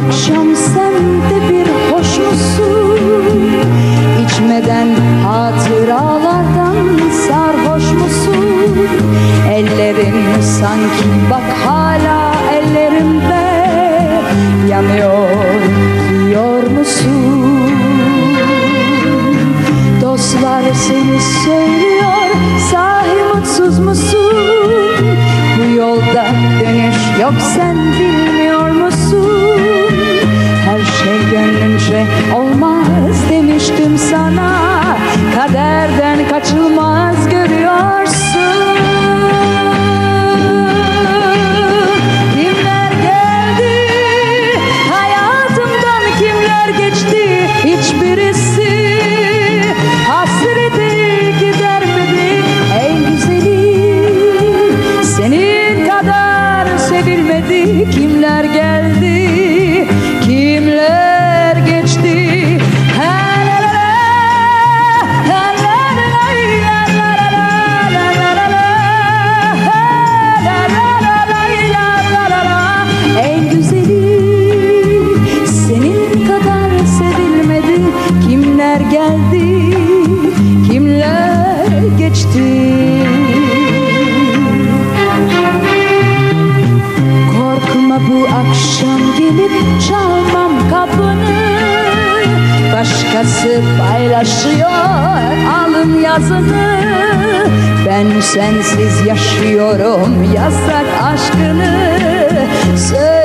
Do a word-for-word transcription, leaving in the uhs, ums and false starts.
akşam sen de bir hoş musun? İçmeden hatıralardan sarhoş musun? Ellerim sanki bak hala ellerimde yanıyor diyor musun? Dostlar seni söylüyor, sahi mutsuz musun? Bu yolda dönüş yok, sen bilmiyor musun? Her şey gönlünce olmaz demiştim sana, kaderden kaçılmaz görüyorsun. Kimler geldi hayatımdan, kimler geçti, hiçbirisi hasreti gidermedi. En güzeli senin kadar sevilmedi. Kimler geldi, kimler geçti. En güzeli senin kadar sevilmedi. Kimler geldi, kimler geçti. Korkma, bu akşam gelip çalmam kapını. Başkası paylaşıyor alın yazını. Ben sensiz yaşıyorum yasak aşkını. Söyle